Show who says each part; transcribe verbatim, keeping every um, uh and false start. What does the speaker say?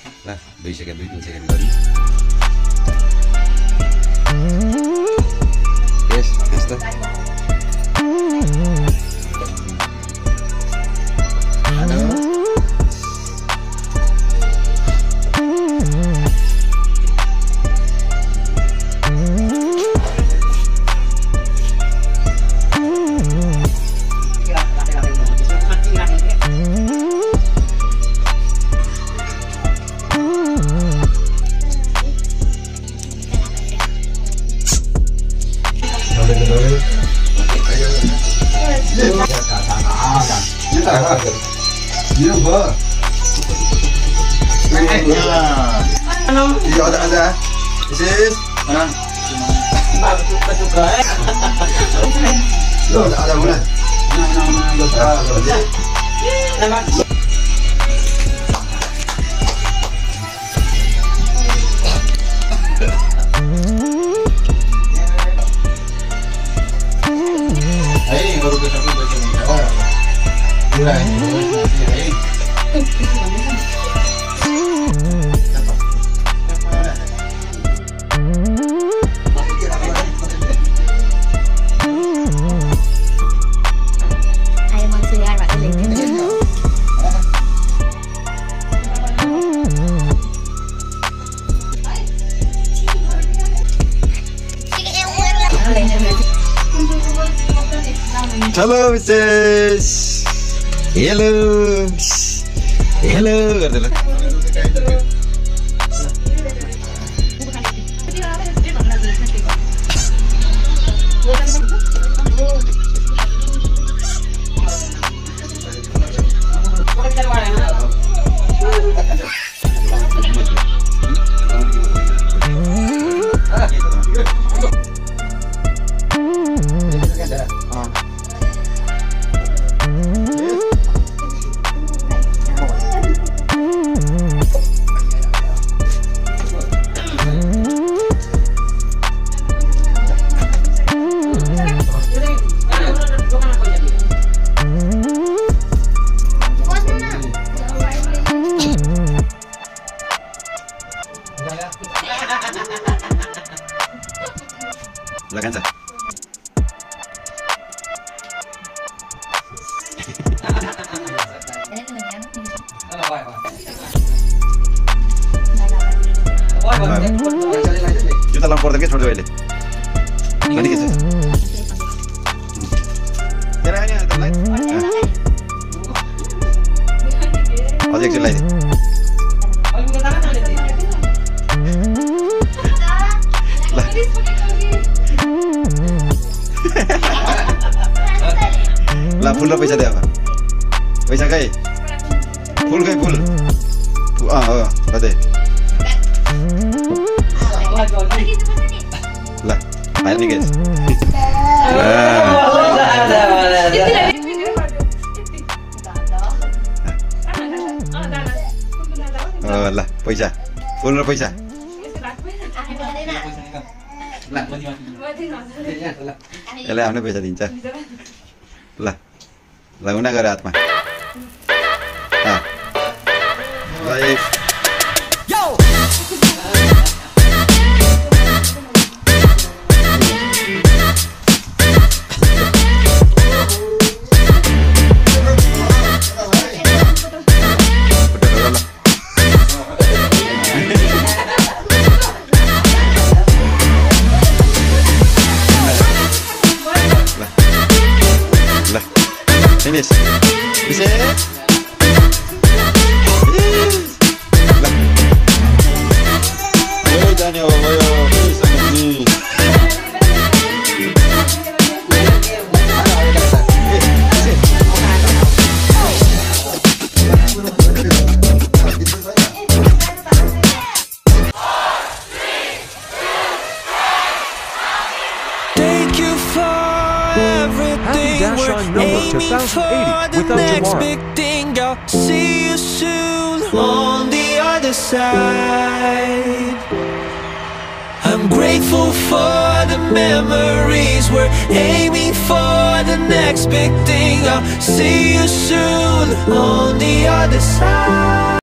Speaker 1: ल दुई सेकेन्ड दुई तिन सेकेन्ड गरी यस यस्तो
Speaker 2: Halo. Iya, ada ada. Sis. Mana? Suka-suka. Loh, ada mana? Mana mana mana. Nama. Ayo, baru kita baca. Iya, iya.
Speaker 1: Hello, sis. Hello. Hello, गर्दै ल Lah kan sa. Juta lang porta ke छोड दो अहिले. Gani ke छ? तेरा है नि त लाइट. अझै एकछिन लाइट. ला फुल र पैसा दे अब पैसा कहीँ फुल कहीँ फुल अँ हो दे ल भाइ निकेश ल पैसा फुल र पैसा यसलाई आफ्नै पैसा दिन्छ ल ल हुना गरे हातमा Finish. Bisa. Lah. Ayo Daniel, ayo bisa ni.
Speaker 3: Thank you for everything. We're aiming for the next big thing. I'll see you soon on the other side. I'm grateful for the memories. We're aiming for the next big thing. I'll see you soon on the other side.